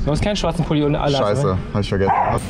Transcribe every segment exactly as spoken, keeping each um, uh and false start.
Du hast keinen schwarzen Pulli ohne alles. Scheiße, ne? hab ich vergessen.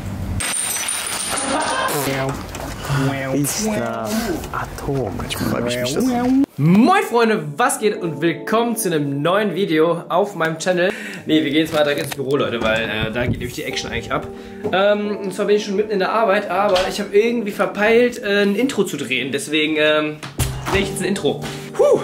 Ist Atom. Manchmal reibe ich mich das. Moin Freunde, was geht und willkommen zu einem neuen Video auf meinem Channel. Ne, wir gehen jetzt mal direkt ins Büro, Leute, weil äh, da geht nämlich die Action eigentlich ab. Ähm, und zwar bin ich schon mitten in der Arbeit, aber ich habe irgendwie verpeilt, äh, ein Intro zu drehen. Deswegen ähm, drehe ich jetzt ein Intro. Puh.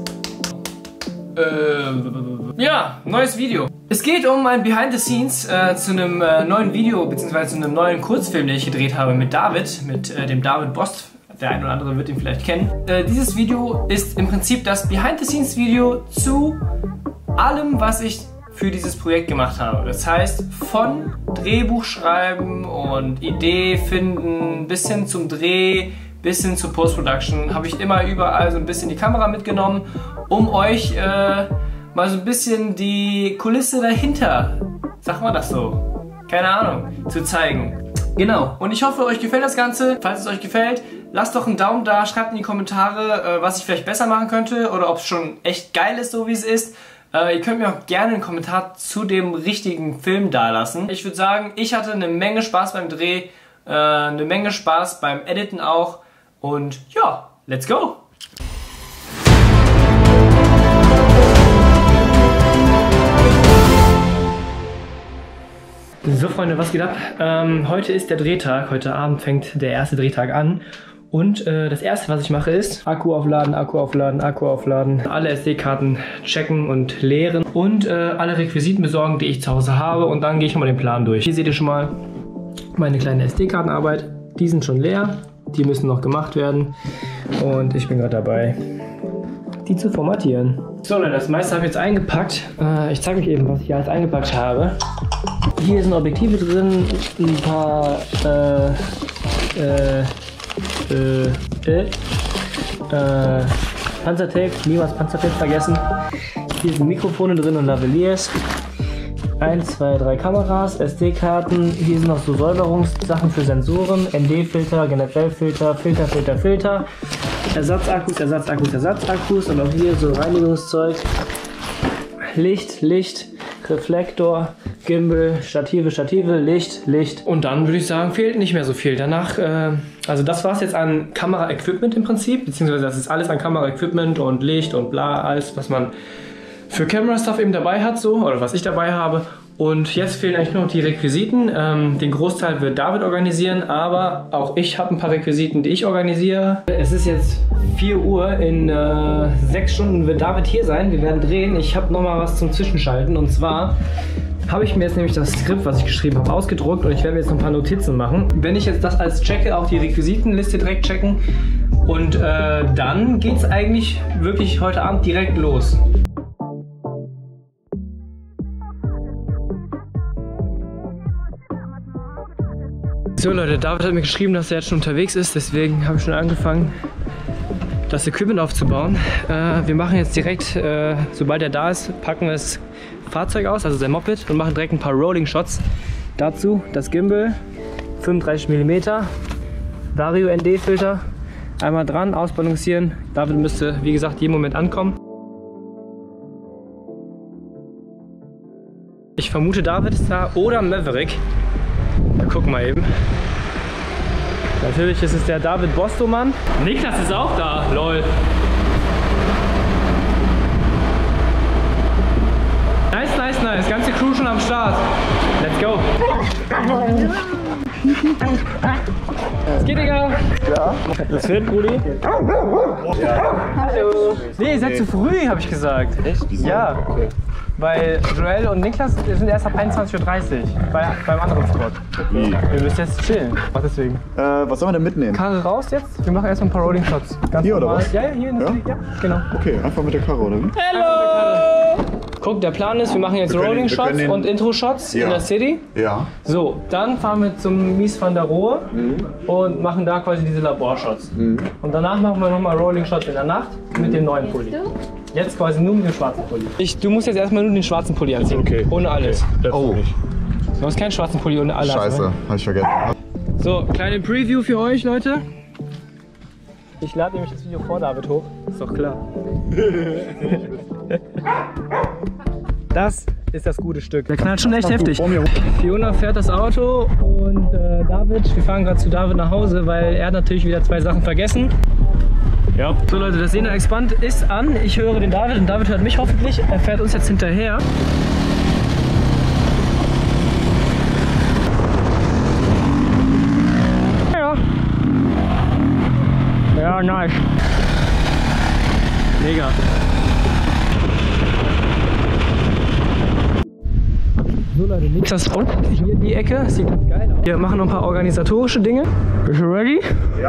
Ähm, ja, neues Video. Es geht um ein Behind the Scenes äh, zu einem äh, neuen Video, beziehungsweise zu einem neuen Kurzfilm, den ich gedreht habe mit David, mit äh, dem David Bost. Der ein oder andere wird ihn vielleicht kennen. Äh, dieses Video ist im Prinzip das Behind the Scenes Video zu allem, was ich für dieses Projekt gemacht habe. Das heißt, von Drehbuch schreiben und Idee finden, bis hin zum Dreh, bis hin zur Post-Production, habe ich immer überall so ein bisschen die Kamera mitgenommen, um euch äh, mal so ein bisschen die Kulisse dahinter, sagt man das so, keine Ahnung, zu zeigen. Genau, und ich hoffe, euch gefällt das Ganze. Falls es euch gefällt, lasst doch einen Daumen da, schreibt in die Kommentare, äh, was ich vielleicht besser machen könnte oder ob es schon echt geil ist, so wie es ist. Äh, ihr könnt mir auch gerne einen Kommentar zu dem richtigen Film dalassen. Ich würde sagen, ich hatte eine Menge Spaß beim Dreh, äh, eine Menge Spaß beim Editen auch. Und ja, let's go! So Freunde, was geht ab? Ähm, heute ist der Drehtag, heute Abend fängt der erste Drehtag an. Und äh, das erste, was ich mache, ist Akku aufladen, Akku aufladen, Akku aufladen, alle S D-Karten checken und leeren und äh, alle Requisiten besorgen, die ich zu Hause habe, und dann gehe ich nochmal den Plan durch. Hier seht ihr schon mal meine kleine S D-Kartenarbeit, die sind schon leer, die müssen noch gemacht werden und ich bin gerade dabei, die zu formatieren. So Leute, das meiste habe ich jetzt eingepackt. Äh, ich zeige euch eben, was ich hier alles eingepackt habe. Hier sind Objektive drin, ein paar äh, äh, äh, äh, äh, Panzertape, niemals Panzertape vergessen. Hier sind Mikrofone drin und Lavaliers. eins, zwei, drei Kameras, S D-Karten. Hier sind noch so Säuberungssachen für Sensoren, N D-Filter, G N F L-Filter, Filter, Filter, Filter. Ersatzakkus, Ersatzakkus, Ersatzakkus und auch hier so Reinigungszeug. Licht, Licht, Reflektor, Gimbal, Stative, Stative, Licht, Licht. Und dann würde ich sagen, fehlt nicht mehr so viel. Danach, äh, also das war es jetzt an Kamera-Equipment im Prinzip, beziehungsweise das ist alles an Kamera-Equipment und Licht und bla, alles, was man für Camera-Stuff eben dabei hat, so, oder was ich dabei habe. Und jetzt fehlen eigentlich nur noch die Requisiten. Ähm, den Großteil wird David organisieren, aber auch ich habe ein paar Requisiten, die ich organisiere. Es ist jetzt vier Uhr, in äh, sechs Stunden wird David hier sein. Wir werden drehen. Ich habe nochmal was zum Zwischenschalten, und zwar habe ich mir jetzt nämlich das Skript, was ich geschrieben habe, ausgedruckt, und ich werde mir jetzt noch ein paar Notizen machen. Wenn ich jetzt das alles checke, auch die Requisitenliste direkt checken, und äh, dann geht es eigentlich wirklich heute Abend direkt los. So Leute, David hat mir geschrieben, dass er jetzt schon unterwegs ist, deswegen habe ich schon angefangen, das Equipment aufzubauen. Äh, wir machen jetzt direkt, äh, sobald er da ist, packen wir das Fahrzeug aus, also sein Moped, und machen direkt ein paar Rolling Shots. Dazu das Gimbal, fünfunddreißig Millimeter, Vario N D-Filter, einmal dran, ausbalancieren. David müsste, wie gesagt, jeden Moment ankommen. Ich vermute, David ist da oder Maverick. Wir gucken mal eben. Natürlich ist es der David Bostomann. Niklas ist auch da, lol. Nice, nice, nice. Ganze Crew schon am Start. Let's go. Was geht, Digga? Ja. Das wird, Brudi? Ja. Hallo. Nee, ihr seid zu früh, habe ich gesagt. Echt? Wieso? Ja. Okay. Weil Joel und Niklas sind erst ab einundzwanzig Uhr dreißig bei, beim anderen Spot. Okay. Wir müssen jetzt chillen. Was deswegen? Äh, was sollen wir denn mitnehmen? Karre raus jetzt. Wir machen erstmal ein paar Rolling Shots. Ganz hier normal. Oder was? Ja, hier in der ja? City. Ja, genau. Okay, einfach mit der Karre, oder wie? Hello! Guck, der Plan ist, wir machen jetzt wir können, Rolling Shots den... und Intro Shots ja. in der City. Ja. So, dann fahren wir zum Mies van der Rohe mhm. und machen da quasi diese Laborshots. Mhm. Und danach machen wir nochmal Rolling Shots in der Nacht mit dem neuen Pulli. Jetzt quasi nur mit dem schwarzen Pulli. Ich, du musst jetzt erstmal nur den schwarzen Pulli anziehen. Okay. Ohne alles. Okay. Oh. Du hast keinen schwarzen Pulli ohne alles. Scheiße, ne? Hab ich vergessen. So, kleine Preview für euch, Leute. Ich lade nämlich das Video vor David hoch. Ist doch klar. Das ist das gute Stück. Der knallt schon echt heftig. Fiona fährt das Auto und äh, David, wir fahren gerade zu David nach Hause, weil er hat natürlich wieder zwei Sachen vergessen. Ja. So Leute, das Sena Expand ist an. Ich höre den David und David hört mich hoffentlich. Er fährt uns jetzt hinterher. Ja. Ja, nice. Mega. So Leute, nächster Spot. Hier die Ecke. Sieht ganz geil aus. Wir machen noch ein paar organisatorische Dinge. Bist du ready? Ja.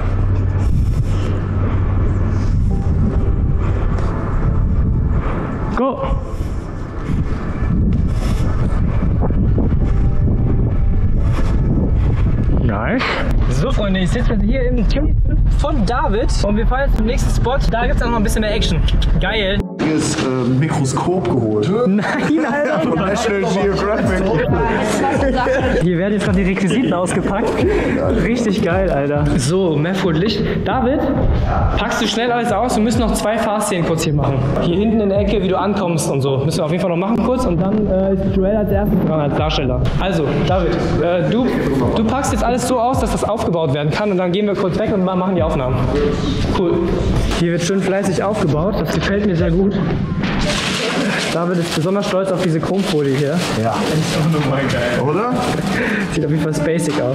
Go! Nice. So Freunde, ich sitze jetzt hier im Team von David und wir fahren jetzt zum nächsten Spot. Da gibt es auch noch ein bisschen mehr Action. Geil. Hier ist äh, ein Mikroskop geholt. Nein, Alter. National Geographic. Hier werden jetzt gerade die Requisiten ausgepackt. Richtig geil, Alter. So, Method Licht. David, packst du schnell alles aus? Wir müssen noch zwei Fahrszenen kurz hier machen. Hier hinten in der Ecke, wie du ankommst und so. Müssen wir auf jeden Fall noch machen kurz und dann äh, ist Joel als erstes dran, als Darsteller. Also, David, äh, du, du packst jetzt alles so aus, dass das aufgebaut werden kann und dann gehen wir kurz weg und machen die Aufnahmen. Cool. Hier wird schön fleißig aufgebaut. Das gefällt mir sehr gut. David ist besonders stolz auf diese Chromfolie hier. Ja. Ist auch nochmal geil. Oder? Sieht auf jeden Fall spacig aus.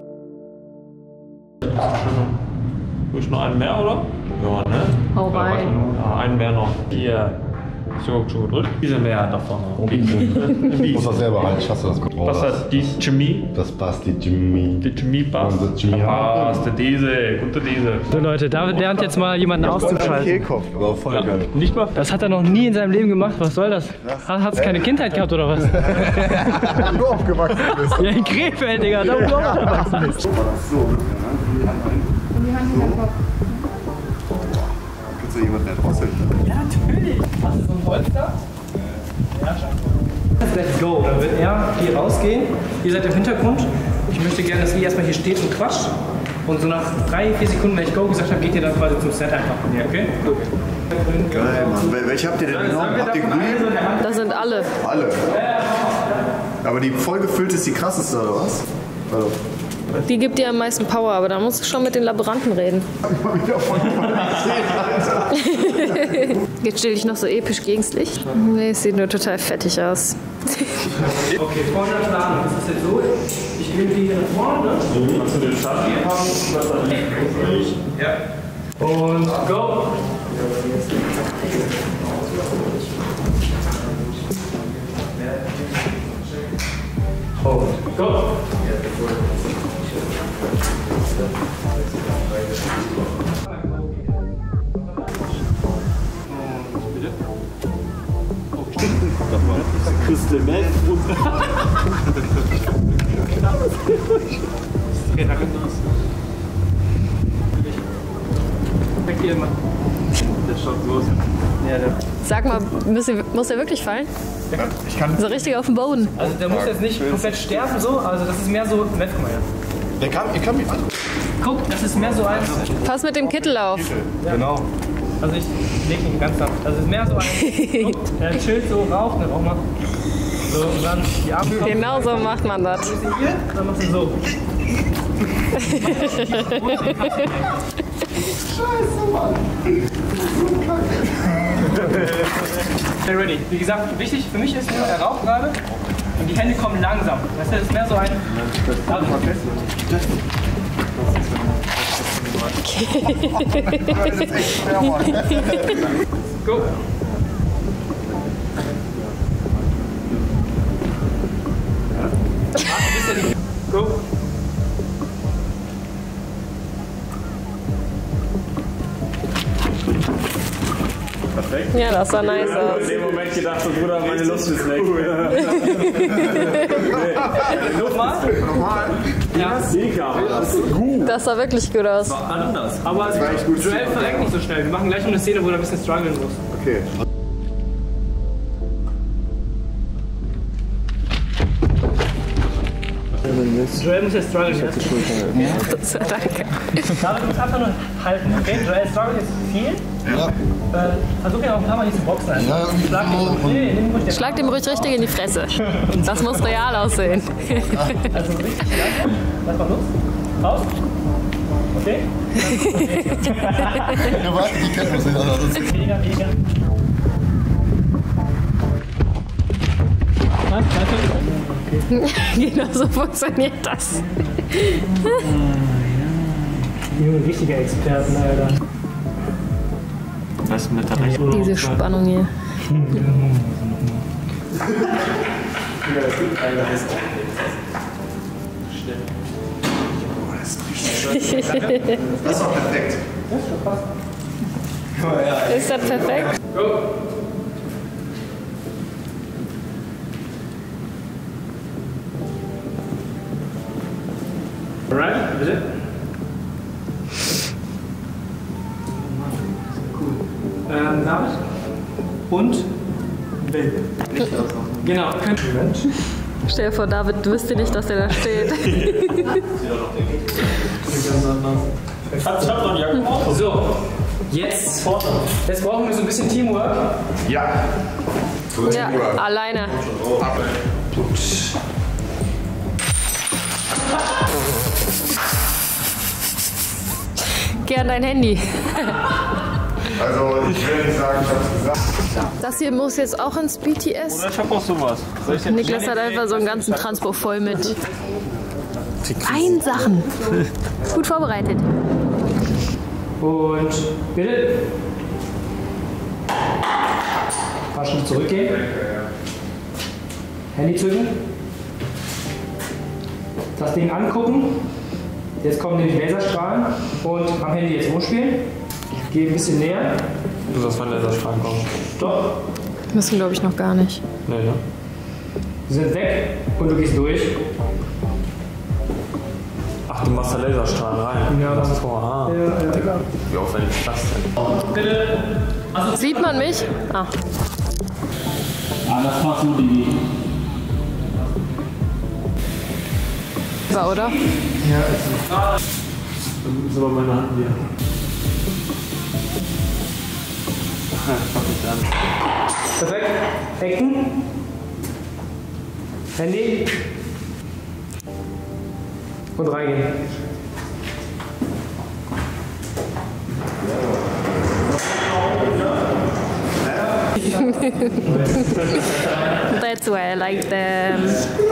Ist noch einen mehr, oder? Ja, ne? Hau rein. Ja, einen mehr noch. Hier. So, schon gedrückt. Diese mehr davon. Ich muss das selber halten, ich hasse das. Oh, Was hat die Chemie? Das passt, die Jimmy. Die Chemie passt. Und die Chemie. Ja, passt, diese, gute diese. So Leute, David lernt jetzt mal jemanden auszuschalten. Kehlkopf, aber voll Ja, geil. nicht mal. Das hat er noch nie in seinem Leben gemacht. Was soll das? Hat es keine Kindheit gehabt oder was? Wenn du aufgewachsen bist. Ja, in Krefeld, Digga. Da wo du aufgewachsen bist. So. Kannst du jemanden nicht raushelfen? Ja, natürlich. Hast du so ein Polster? Ja, schon. Let's go. Dann wird er hier rausgehen. Ihr seid im Hintergrund. Ich möchte gerne, dass ihr erstmal hier steht und quatscht. Und so nach drei, vier Sekunden, wenn ich Go gesagt habe, geht ihr dann quasi zum Set einfach von hier, okay? Gut. Geil, Mann. Wel- Welche habt ihr denn genommen? Habt ihr grün? Das sind alle. Alle. Aber die vollgefüllte ist die krasseste, oder was? Also, Die gibt dir am meisten Power, aber da musst du schon mit den Laboranten reden. ich hab mich davon gesehen, Alter. Jetzt stell dich noch so episch gegens Licht. Nee, es sieht nur total fettig aus. Okay, vorne Plan. Das ist jetzt so. Ich nehme die hier nach vorne. Kannst du den Start hier haben? Ja. Und go. Und go. Crystal Meth und. Weg hier immer. Der schaut los. Ja, der. Sag mal, muss er, muss er wirklich fallen? Ich kann. So richtig auf dem Boden. Also der muss jetzt nicht komplett sterben so, also das ist mehr so. Meth, guck mal her. Der kann, ich kann mich an. Guck, das ist mehr so ein. Pass mit dem Kittel auf. Genau. Also ich leg ihn ganz sanft. Also es ist mehr so ein. Guck, er chillt so, raucht, ne, rauch mal. So, und dann die Arme kommen. Genau so macht man das. Hier, dann machst du so. Scheiße, Mann. Okay, ready. Wie gesagt, wichtig für mich ist nur, er raucht gerade und die Hände kommen langsam. Das ist mehr so ein. Also, Das ist echt schwer, Mann. go. Go. Perfekt. Ja, das sah nice In aus. dem Moment gedacht, so Bruder, meine Lust ist weg. Nochmal? Normal. Ja. Mega, das ist gut. Das sah wirklich gut aus. Anders. Aber echt gut. Joel verreckt nicht so schnell. Wir machen gleich noch eine Szene, wo er ein bisschen strugglen muss. Okay. willst. Joel muss jetzt strugglen jetzt. So, danke. David muss einfach nur halten, okay? Joel struggelt jetzt viel. Ja. Äh, versuch ja auch ein paar Mal nicht zu boxen. Also. Ja, irgendwie Schlag so. den, nee, nimm ruhig den Schlag dem ruhig richtig in die Fresse. Das muss real aussehen. Also richtig langsam. Lass mal los. Raus. Okay? Ja, warte, die kennt man nicht. Weniger, weniger. Was? Okay. Genau so funktioniert das. Junge, richtige Experten, Alter. Was ist mit der Rechnung? Diese Spannung hier. Das war perfekt. Ist das perfekt? Go! Alright, bitte. Cool. Ähm, David? Und? Will. Genau, könnt ihr. Stell dir vor, David wüsste nicht, dass er da steht. So, jetzt, jetzt brauchen wir so ein bisschen Teamwork. Ja. Ja, alleine. Geh an dein Handy. Also, ich will nicht sagen, ich hab's gesagt. Das hier muss jetzt auch ins B T S. Oder ich hab auch sowas. Soll ich Niklas hat einfach so einen ganzen Transport voll mit Weinsachen. Gut vorbereitet. Und bitte. Ein paar Schritte zurückgehen. Handy zücken. Das Ding angucken. Jetzt kommen nämlich Laserstrahlen. Und am Handy jetzt rumspielen. Geh ein bisschen näher. Du sollst von Laserstrahlen kommen. Stopp. Müssen, glaube ich, noch gar nicht. Nee, ne? Sie sind weg und du gehst durch. Ach, du machst da Laserstrahlen rein. Ja. Das vor. Ah. Ja, ja, egal. Wie aufwendig ist das denn? Bitte. Also, Sieht man mich? Ah. Ah, das machst du die. War, oder? Das ist aber meine Hand hier. Ich fass nicht an. perfekt. Ecken. Handy. Und reingehen. That's why I like them.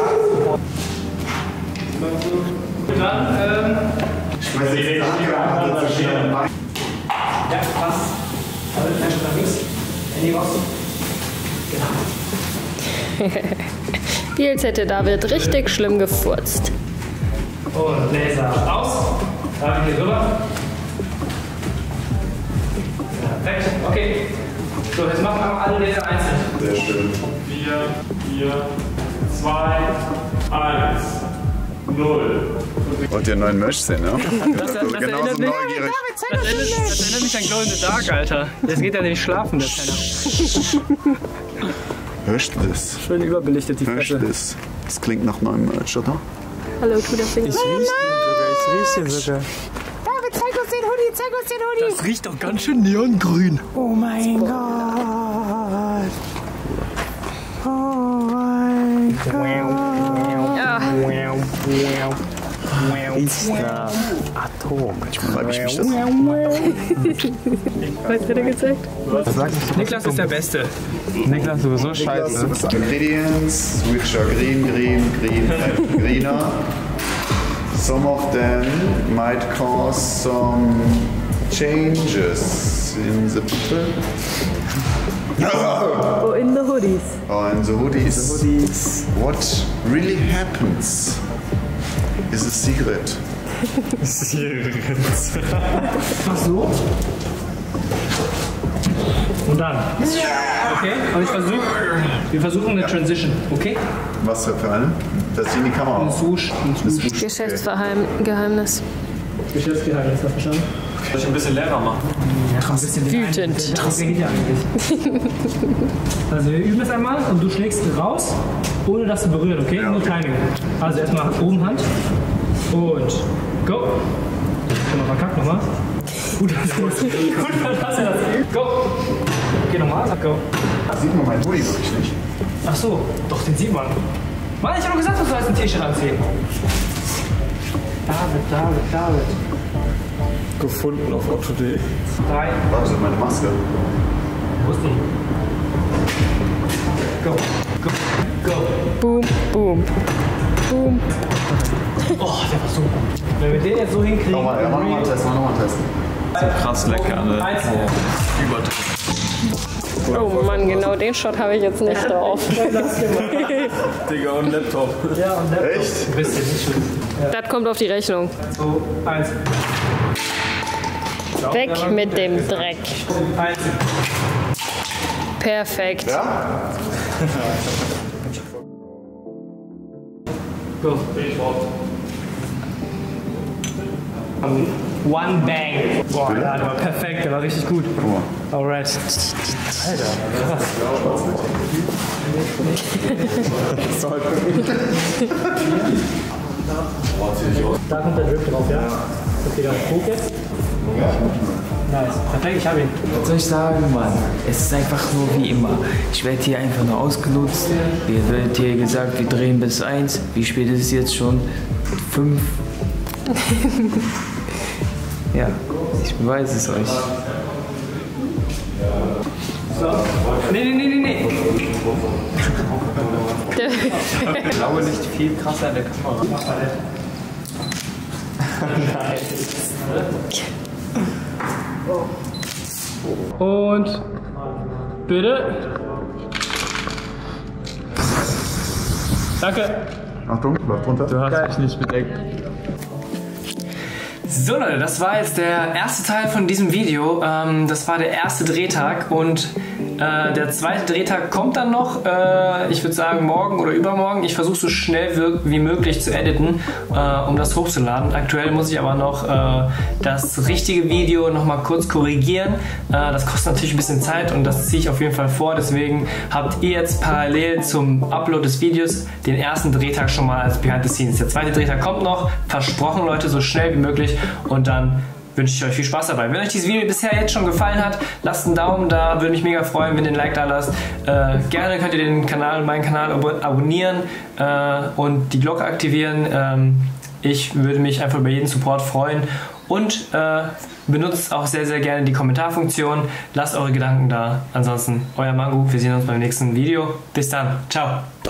Dann, ähm, Ich weiß nicht, ja, ja, passt. Also, Flasche nach links. Handy raus. Genau. Jetzt hätte David richtig schlimm gefurzt. Und Laser aus. Dann hier rüber. Perfekt, okay. So, jetzt machen wir alle Laser einzeln. sehr schön. vier, vier, zwei, eins, null. Und den neuen Merch sehen, ne? Das, das, das, Genauso erinnert mich, neugierig. das, erinnert, das erinnert mich an Glow in the Dark, Alter. Jetzt geht er nämlich schlafen, der Penner. Hörst du das? Schön überbelichtet, die Hörst du Fresse. das? Das klingt nach neuem Merch, oder? Hallo, guter Finger. Ich riech den sogar, ich riech den sogar. David, zeig uns den Hoodie, zeig uns den Hoodie. Das riecht doch ganz schön neongrün. Oh mein Gott. Oh mein Gott. Ja. Ist da Atom. Schreibe ich mich das? Was hat er gezeigt? Was sagst du? Niklas ist der Beste. Niklas, du bist so scheiße. Ingredients, which are green, green, green and greener. Some of them might cause some changes in the people. Oh, in the hoodies. Oh, in the hoodies. Hoodies. What really happens is a secret. Mach so. Und dann. Okay, und ich versuche, wir versuchen eine Transition, okay? Was für eine? Das ist in die Kamera. Ein Swoosh. Ein Swoosh. Geschäftsgeheimnis. Geschäftsgeheimnis, hast du verstanden? Soll ich ein bisschen leerer machen? Ja, ein bisschen Wütend. Das geht ja eigentlich. Also wir üben es einmal und du schlägst raus, ohne das zu berühren, okay? Nur Timing. Also erstmal oben Hand und go. Schon mal verkackt nochmal. Gut, dass du das, gut, dass du das Go. Okay, nochmal, sag go. Sieht man meinen Hoodie wirklich nicht. Ach so, doch, den sieht man. Mann, ich hab doch gesagt, du sollst ein T-Shirt anziehen. David, David, David. Gefunden auf Otto punkt de. Drei. Warte, meine Maske. Wo ist die? Go, go, go. Boom, boom, boom. Oh, der war so gut. Wenn wir den jetzt so hinkriegen. Nochmal, ja, mach nochmal einen Test, mach nochmal einen Test. Krass lecker, ne? Eins. Oh Mann, genau den Shot habe ich jetzt nicht drauf. Digga, und Laptop. Ja, und Laptop. Echt? Ein bisschen, nicht schlimm. Das kommt auf die Rechnung. So, eins. Weg mit dem Dreck. Eins. Perfekt. Ja? Go. Um, one bang. Boah, ja, der war perfekt, der war richtig gut. Alright. Alter, krass. Da kommt der Drip drauf, ja? Okay, dann hoch jetzt. Nice. Perfekt, ich hab ihn. Was soll ich sagen, Mann? Es ist einfach nur wie immer. Ich werde hier einfach nur ausgenutzt. Mir wird hier gesagt, wir drehen bis eins. Wie spät ist es jetzt schon? Fünf. Ja, ich beweise es euch. So. Nee, nee, nee, nee, nee. Ich glaube nicht viel krasser an der Kamera. Und bitte. Danke. Achtung, bleib drunter. Du hast mich nicht bedeckt. So Leute, das war jetzt der erste Teil von diesem Video. Ähm, das war der erste Drehtag und äh, der zweite Drehtag kommt dann noch. Äh, ich würde sagen morgen oder übermorgen. Ich versuche so schnell wie möglich zu editen, äh, um das hochzuladen. Aktuell muss ich aber noch äh, das richtige Video noch mal kurz korrigieren. Äh, das kostet natürlich ein bisschen Zeit und das ziehe ich auf jeden Fall vor. Deswegen habt ihr jetzt parallel zum Upload des Videos den ersten Drehtag schon mal als Behind the Scenes. Der zweite Drehtag kommt noch. Versprochen Leute, so schnell wie möglich. Und dann wünsche ich euch viel Spaß dabei. Wenn euch dieses Video bisher jetzt schon gefallen hat, lasst einen Daumen da, würde mich mega freuen, wenn ihr ein Like da lasst. Äh, gerne könnt ihr den Kanal, meinen Kanal ab abonnieren äh, und die Glocke aktivieren. Ähm, ich würde mich einfach über jeden Support freuen und äh, benutzt auch sehr, sehr gerne die Kommentarfunktion. Lasst eure Gedanken da. Ansonsten, euer Mangu, wir sehen uns beim nächsten Video. Bis dann. Ciao.